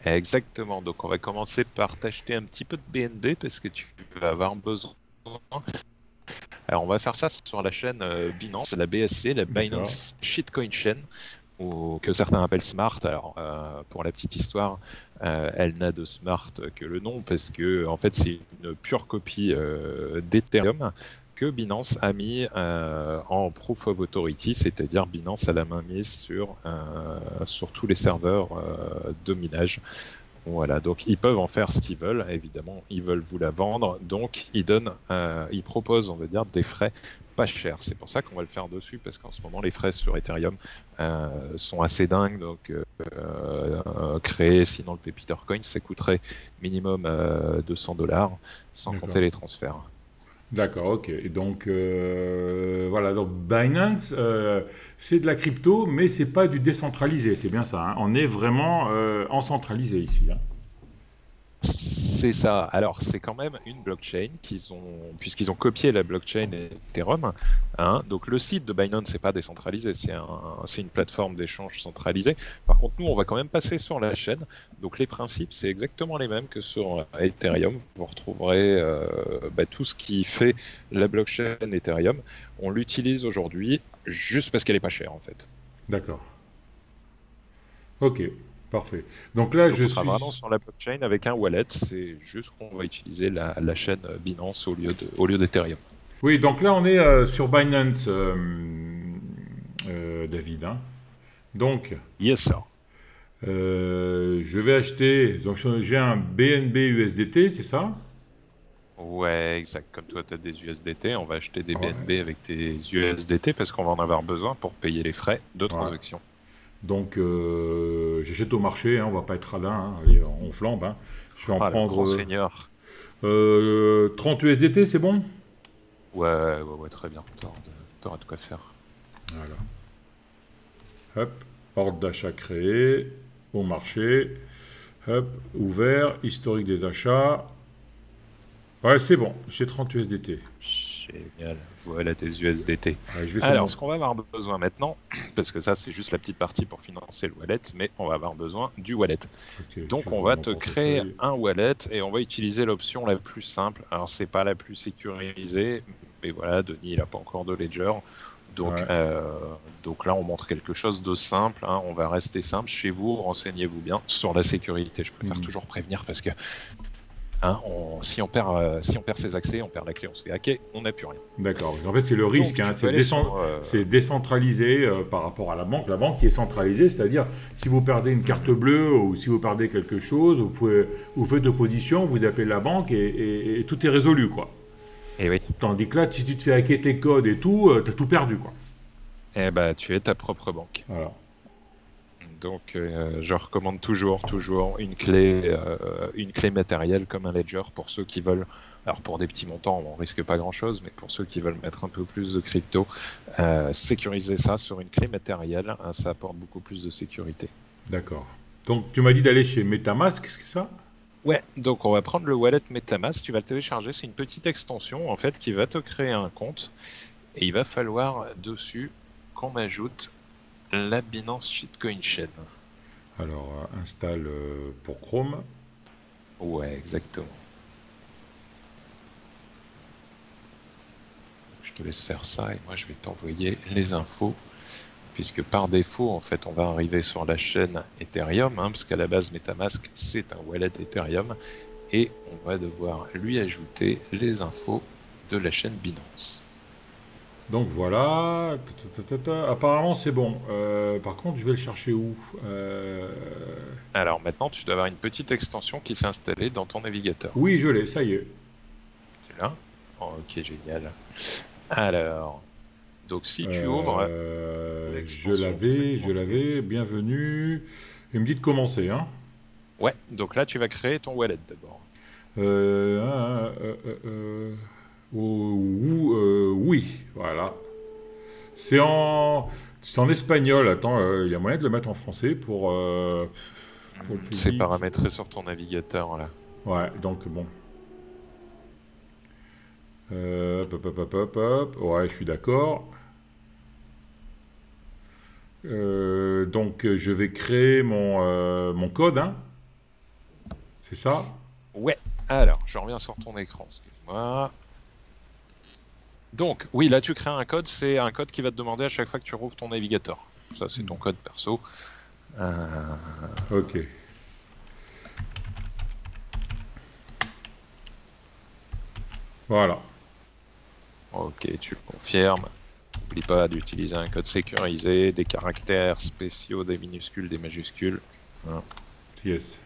Exactement. Donc, on va commencer par t'acheter un petit peu de BNB parce que tu vas avoir besoin. Alors, on va faire ça sur la chaîne Binance, la BSC, la D'accord. Binance Shitcoin Chain, ou que certains appellent Smart. Alors, pour la petite histoire, elle n'a de Smart que le nom parce que, en fait, c'est une pure copie d'Ethereum que Binance a mis en Proof of Authority, c'est-à-dire Binance a la main mise sur tous les serveurs de minage. Voilà, donc ils peuvent en faire ce qu'ils veulent, évidemment, ils veulent vous la vendre, donc ils proposent, on va dire, des frais pas chers. C'est pour ça qu'on va le faire dessus, parce qu'en ce moment, les frais sur Ethereum sont assez dingues, donc créer, sinon le Pepper Coin, ça coûterait minimum 200 $, sans compter D'accord. les transferts. D'accord, ok. Et donc, voilà, donc Binance, c'est de la crypto, mais c'est pas du décentralisé, c'est bien ça, hein. On est vraiment en centralisé ici, hein. C'est ça. Alors, c'est quand même une blockchain puisqu'ils ont copié la blockchain Ethereum, hein. Donc, le site de Binance, c'est pas décentralisé, c'est une plateforme d'échange centralisée. Par contre, nous, on va quand même passer sur la chaîne. Donc, les principes, c'est exactement les mêmes que sur Ethereum. Vous retrouverez tout ce qui fait la blockchain Ethereum. On l'utilise aujourd'hui juste parce qu'elle est pas chère, en fait. D'accord. Ok, parfait. Donc là, Donc je on sera vraiment suis. sur la blockchain avec un wallet, c'est juste qu'on va utiliser la chaîne Binance au lieu d'Ethereum. Oui, donc là, on est sur Binance, David, hein. Donc, Yes, sir. je vais acheter. Donc, j'ai un BNB USDT, c'est ça? Ouais, exact. Comme toi, tu as des USDT, on va acheter des BNB Ouais. avec tes USDT parce qu'on va en avoir besoin pour payer les frais de Ouais. transaction. Donc, j'achète au marché, hein, on va pas être radin, hein, allez, on flambe, hein. Je vais en Ah, le prendre grand seigneur. 30 USDT, c'est bon? Ouais, très bien. T'auras de quoi faire. Voilà. Hop, ordre d'achat créé, au marché, hop, ouvert, historique des achats. Ouais, c'est bon, j'ai 30 USDT. Génial. Voilà tes USDT. Ouais, je vais Alors, seulement. ce qu'on va avoir besoin maintenant, parce que ça, c'est juste la petite partie pour financer le wallet, mais on va avoir besoin du wallet. Ok, je Donc, vais on ouvrir va mon te créer portefeuille. un wallet et on va utiliser l'option la plus simple. Alors, c'est pas la plus sécurisée, mais voilà, Denis, il n'a pas encore de ledger. Donc, Ouais. euh, donc là, on montre quelque chose de simple, hein. On va rester simple. Chez vous, renseignez-vous bien sur la sécurité. Je préfère Mhm. toujours prévenir parce que si on perd ses accès, on perd la clé, on se fait hacker, on n'a plus rien. D'accord. En fait, c'est le risque, Donc, hein. tu peux aller sur. C'est décentralisé par rapport à la banque. La banque qui est centralisée, c'est-à-dire si vous perdez une carte bleue ou si vous perdez quelque chose, vous faites opposition, vous appelez la banque et tout est résolu, quoi. Eh oui. Tandis que là, si tu te fais hacker tes codes et tout, t'as tout perdu, quoi. Eh ben, tu es ta propre banque. Voilà. Donc, je recommande toujours une clé matérielle comme un ledger pour ceux qui veulent. Alors, pour des petits montants, on risque pas grand-chose, mais pour ceux qui veulent mettre un peu plus de crypto, sécuriser ça sur une clé matérielle, hein, ça apporte beaucoup plus de sécurité. D'accord. Donc, tu m'as dit d'aller chez MetaMask, c'est ça? Ouais, donc on va prendre le wallet MetaMask, tu vas le télécharger, c'est une petite extension en fait qui va te créer un compte et il va falloir dessus qu'on ajoute la Binance Shitcoin Chain. Alors, installe pour Chrome. Ouais, exactement. Je te laisse faire ça et moi je vais t'envoyer les infos puisque par défaut en fait on va arriver sur la chaîne Ethereum, hein, parce qu'à la base MetaMask c'est un wallet Ethereum et on va devoir lui ajouter les infos de la chaîne Binance. Donc voilà. Apparemment, c'est bon. Par contre, je vais le chercher où? Alors maintenant, tu dois avoir une petite extension qui s'est installée dans ton navigateur. Oui, je l'ai, ça y est. C'est là? Ok, génial. Alors, donc si tu ouvres l'extension Je complètement vue, l'avais. Bienvenue. Il me dit de commencer, hein. ouais, donc là tu vas créer ton wallet d'abord. Euh, euh, euh, euh, euh, oui, voilà. C'est en, c'est en espagnol. Attends, il y a moyen de le mettre en français pour le C'est public. paramétré sur ton navigateur là. Ouais, donc bon. Hop, hop, hop, hop, hop. Ouais, je suis d'accord. Donc, je vais créer mon code, hein. C'est ça? Ouais. Alors, je reviens sur ton écran, excuse-moi. Donc, oui, là, tu crées un code. C'est un code qui va te demander à chaque fois que tu rouvres ton navigateur. Ça, c'est ton code perso. Ok. Voilà. Ok, tu le confirmes. N'oublie pas d'utiliser un code sécurisé, des caractères spéciaux, des minuscules, des majuscules. Hein. Yes.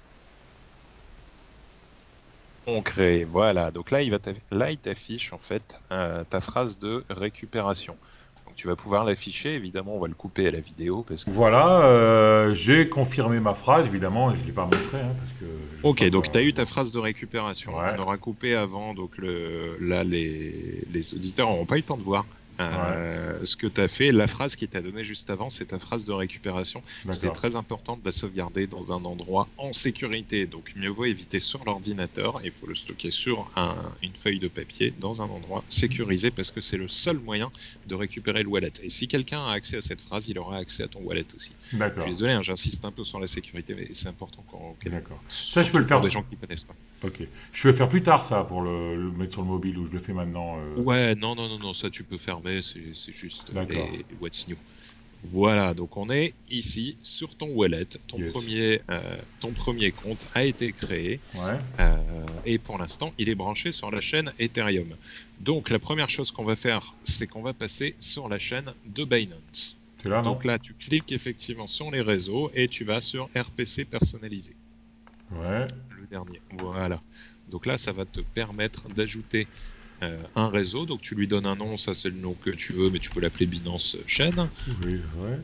On crée, voilà. Donc là, il t'affiche en fait ta phrase de récupération. Donc tu vas pouvoir l'afficher. Évidemment, on va le couper à la vidéo parce que. Voilà, j'ai confirmé ma phrase, évidemment, je ne l'ai pas montré, hein, parce que je veux Ok, pas donc tu as eu ta voir. phrase de récupération. Ouais, On aura coupé avant, donc là, les auditeurs n'auront pas eu le temps de voir. ouais, Ce que tu as fait, la phrase qui t'a donnée juste avant, c'est ta phrase de récupération. C'était d'accord. très important de la sauvegarder dans un endroit en sécurité. Donc mieux vaut éviter sur l'ordinateur. Il faut le stocker sur une feuille de papier dans un endroit sécurisé parce que c'est le seul moyen de récupérer le wallet. Et si quelqu'un a accès à cette phrase, il aura accès à ton wallet aussi. Je suis D'accord, désolé, hein, j'insiste un peu sur la sécurité, mais c'est important d'accord. Ça, je peux surtout le pour faire. des gens qui ne connaissent pas. Ok. Je peux le faire plus tard, ça, pour le mettre sur le mobile, ou je le fais maintenant. Ouais, non, ça tu peux fermer, c'est juste D'accord. les what's new. Voilà, donc on est ici sur ton wallet. Yes. Ton premier compte a été créé Ouais. et pour l'instant, il est branché sur la chaîne Ethereum. Donc la première chose qu'on va faire, c'est qu'on va passer sur la chaîne de Binance. C'est là, non? Donc là, tu cliques effectivement sur les réseaux et tu vas sur RPC personnalisé, Ouais. le dernier. Voilà. Donc là, ça va te permettre d'ajouter un réseau, donc tu lui donnes un nom, ça c'est le nom que tu veux, mais tu peux l'appeler Binance Chain. Oui, ouais.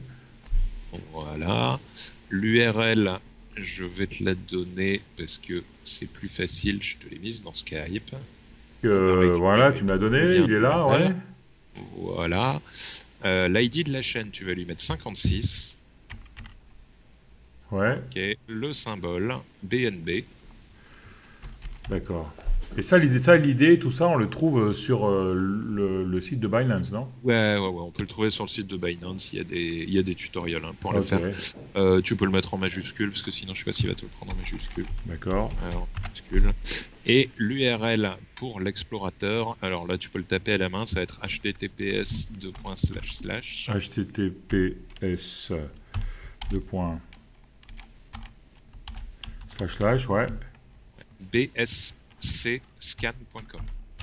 Voilà. L'URL, je vais te la donner parce que c'est plus facile, je te l'ai mise dans Skype. On va Voilà, récupérer tu me l'as donné, le lien il est de là, l'URL. ouais. Voilà. L'ID de la chaîne, tu vas lui mettre 56. Ouais, Ok. Le symbole BNB. d'accord. Et ça, l'idée, tout ça, on le trouve sur le site de Binance, non? Ouais, on peut le trouver sur le site de Binance, il y a des tutoriels hein, pour le Ok, faire. Tu peux le mettre en majuscule, parce que sinon je sais pas s'il va te le prendre en majuscule. d'accord. En majuscule. Et l'URL pour l'explorateur, alors là tu peux le taper à la main, ça va être https HTTPS deux points slash, ouais. bscscan.com.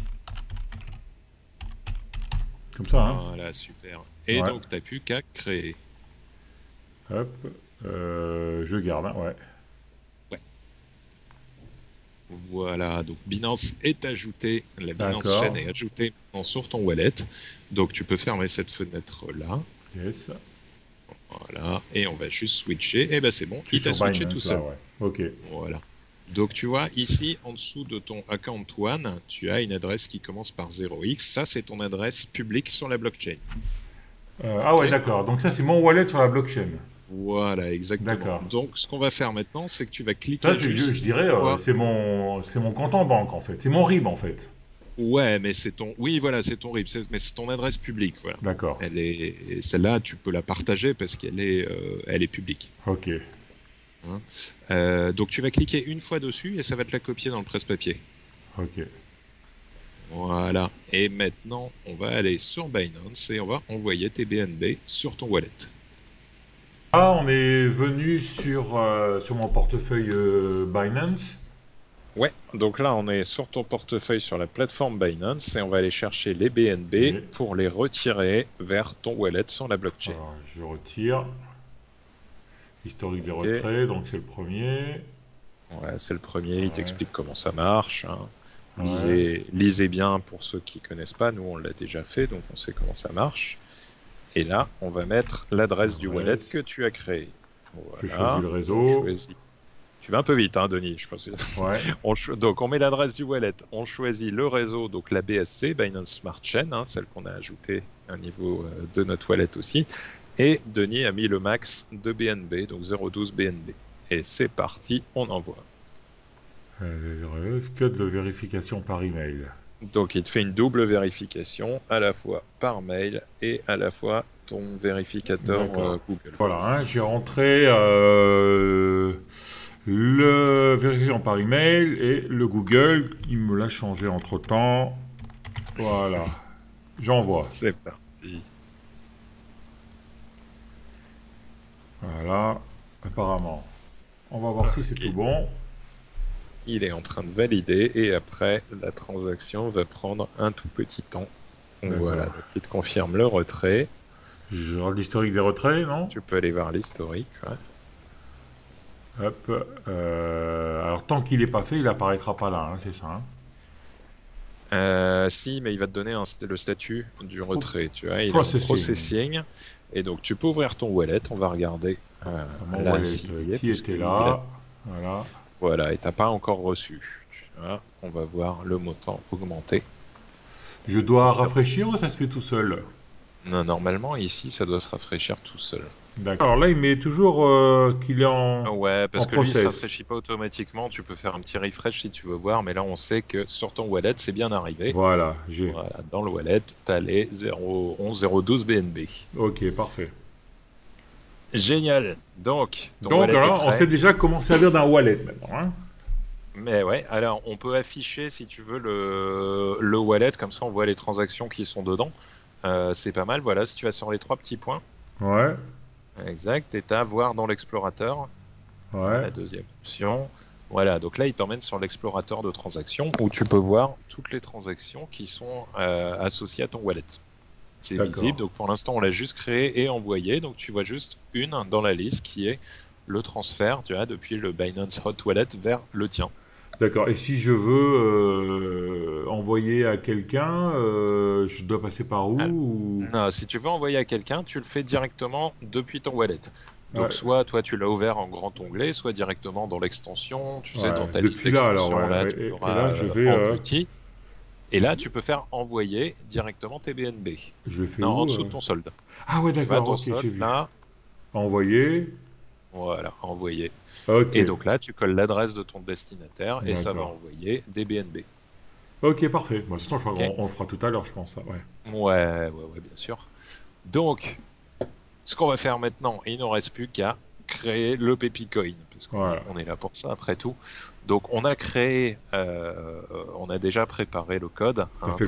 Comme ça, hein. Voilà, super. Et Ouais. donc tu n'as plus qu'à créer. Hop. Je garde, hein, ouais. Ouais. Voilà, donc Binance est ajouté, la Binance D'accord. chaîne est ajoutée maintenant sur ton wallet. Donc tu peux fermer cette fenêtre-là. Yes. Voilà, et on va juste switcher. Et ben c'est bon, Je suis il t'a sur switché tout Binance, là, seul. ouais. Ok. Voilà. Donc tu vois, ici, en dessous de ton account one, tu as une adresse qui commence par 0x. Ça, c'est ton adresse publique sur la blockchain. Ah ouais, Ok. d'accord. Donc ça, c'est mon wallet sur la blockchain. Voilà, exactement. D'accord. Donc ce qu'on va faire maintenant, c'est que tu vas Ça, cliquer je juste dirais, une fois. c'est mon compte en banque, en fait. C'est mon RIB, en fait. Ouais, mais c'est ton. Oui, voilà, c'est ton RIB, mais c'est ton adresse publique. Voilà. D'accord. Et celle-là, tu peux la partager parce elle est publique. Ok. Hein. Donc tu vas cliquer une fois dessus et ça va te la copier dans le presse-papier. Ok. Voilà. Et maintenant, on va aller sur Binance et on va envoyer tes BNB sur ton wallet. Ah, on est venu sur mon portefeuille Binance. Ouais, donc là, on est sur ton portefeuille sur la plateforme Binance et on va aller chercher les BNB Oui. pour les retirer vers ton wallet sur la blockchain. Alors, je retire. Historique des Ok. retraits, donc c'est le premier. Ouais, c'est le premier, il Ouais. t'explique comment ça marche. Hein. Ouais. Lisez bien pour ceux qui connaissent pas. Nous, on l'a déjà fait, donc on sait comment ça marche. Et là, on va mettre l'adresse du wallet Adresse. que tu as créé. Je choisis Voilà. le Donc, réseau. choisis. Tu vas un peu vite, hein, Denis. Je pense. Ouais. Donc, on met l'adresse du wallet. On choisit le réseau, donc la BSC, Binance Smart Chain, hein, celle qu'on a ajoutée au niveau de notre wallet aussi. Et Denis a mis le max de BNB, donc 0,12 BNB. Et c'est parti, on envoie. Code de vérification par email. Donc il te fait une double vérification, à la fois par mail et à la fois ton vérificateur D'accord. Google. Voilà, hein, j'ai rentré le vérification suivant par email et le Google, il me l'a changé entre-temps. Voilà. J'envoie. C'est parti. Voilà. Apparemment. On va voir si c'est tout bon. Il est en train de valider et après, la transaction va prendre un tout petit temps. Voilà, donc il te confirme le retrait. Je regarde l'historique des retraits, non? Tu peux aller voir l'historique. Ouais. Hop. Alors, tant qu'il n'est pas fait, il apparaîtra pas là, hein, c'est ça, hein? Si, mais il va te donner le statut du retrait. Tu vois, il est en Processing. processing. Et donc, tu peux ouvrir ton wallet. On va regarder. Mon Là, wallet, s'il y est, qui était là. Voilà. Voilà, et t'as pas encore reçu. Tu vois, on va voir le montant augmenter. Je dois rafraîchir ou ça se fait tout seul? Non, normalement, ici, ça doit se rafraîchir tout seul. D'accord. Alors là, il met toujours qu'il est en Ouais, parce en que lui, il se process. rafraîchit pas automatiquement. Tu peux faire un petit refresh si tu veux voir, mais là, on sait que sur ton wallet, c'est bien arrivé. Voilà, j'ai. Voilà, dans le wallet, t'as les 0,11 012 BNB. Ok, parfait. Génial. Donc, ton Donc, wallet est alors, on prêt. sait déjà comment servir d'un wallet maintenant, hein? Mais ouais, alors on peut afficher si tu veux le wallet, comme ça on voit les transactions qui sont dedans. C'est pas mal, voilà, si tu vas sur les 3 petits points, Ouais, exact, et t'as voir dans l'explorateur, ouais. la deuxième option. Voilà, donc là il t'emmène sur l'explorateur de transactions où tu peux voir toutes les transactions qui sont associées à ton wallet. C'est D'accord. visible, donc pour l'instant on l'a juste créé et envoyé, donc tu vois juste une dans la liste qui est le transfert, tu vois, depuis le Binance Hot Wallet vers le tien. D'accord. Et si je veux envoyer à quelqu'un, je dois passer par où Ah, ou... Non, si tu veux envoyer à quelqu'un, tu le fais directement depuis ton wallet. Donc Ouais, soit toi tu l'as ouvert en grand onglet, soit directement dans l'extension, tu sais, ouais. dans ta liste Depuis là, alors, d'extensions, ouais. là Ouais. tu Et l'auras là, je vais, en petit. Et là tu peux faire envoyer directement tes BNB. je fais Non, en où dessous de ton solde. Ah ouais, Tu vas à d'accord, ton ok, j'ai solde, vu. là, Envoyer. voilà, envoyer. Ok, Et donc là tu colles l'adresse de ton destinataire et ça va d'accord. envoyer des BNB. Ok, parfait. Bon, de toute façon, je crois Ok. qu'on le fera tout à l'heure, je pense, ça, ouais. Ouais, bien sûr. Donc, ce qu'on va faire maintenant, il ne reste plus qu'à créer le Pepicoin, parce qu'on Voilà. on est là pour ça après tout. Donc on a créé, on a déjà préparé le code Ça fait